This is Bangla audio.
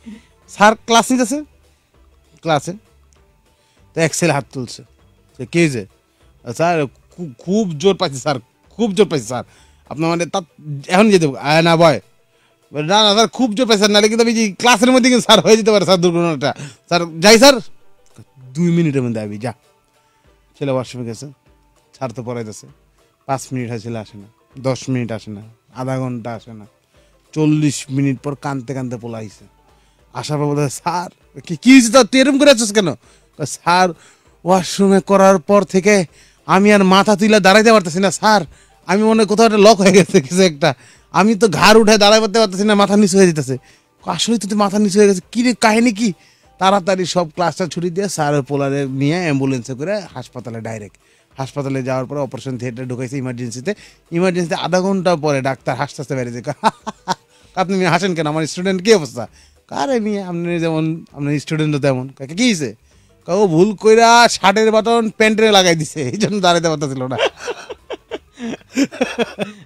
স্যার ক্লাস নিতেছে, ক্লাসে তো এক ছেলে হাত তুলছে, কে যে স্যার খুব জোর পাইছে স্যার, খুব জোর পাইছে স্যার, আপনার মানে তা এখন যেতে না ভয়, না না স্যার খুব জোর পাইছে, নাহলে কিন্তু আমি যে ক্লাসের মধ্যে কিন্তু স্যার হয়ে যেতে পারে স্যার দুর্ঘটনাটা, স্যার যাই স্যার 2 মিনিটের মধ্যে আবি যা। ছেলে ওয়াশরুমে গেছে, স্যার তো পড়াইতেছে, 5 মিনিট হয় ছেলে আসে না, 10 মিনিট আসে না, আধা ঘন্টা আসে না, 40 মিনিট পর কানতে কানতে পলাইছে। আসার পর বলতে স্যার কি হয়েছে তোর, তুই এরকম করে আছিস কেন? স্যার ওয়াশরুমে করার পর থেকে আমি আর মাথা তুলে দাঁড়াইতে পারতেছি না স্যার, আমি মনে হয় কোথাও একটা লক হয়ে গেছে কিছু একটা, আমি তো ঘাড় উঠে দাঁড়াইতে পারতেছি না, মাথা নিচু হয়ে যেতেছে। আসলে তো মাথা নিচু হয়ে গেছে, কি রে কাহিনী কি? তাড়াতাড়ি সব ক্লাসটা ছুটি দিয়ে স্যারের পোলারে নিয়ে অ্যাম্বুলেন্সে করে হাসপাতালে ডাইরেক্ট, হাসপাতালে যাওয়ার পরে অপারেশন থিয়েটারে ঢুকাইছে ইমার্জেন্সিতে, ইমার্জেন্সিতে আধা ঘন্টা পরে ডাক্তার হাসতে হাসতে বেরিয়েছে। আপনি হাসেন কেন, আমার স্টুডেন্ট কী অবস্থা? কারে মেয়ে আপনি যেমন আপনার স্টুডেন্টও তেমন, কাকে কী হয়েছে? কাউ ভুল কইরা শার্টের বাটন প্যান্টে লাগাই দিছে, এই জন্য দাঁড়াইতে পারতেছিল না।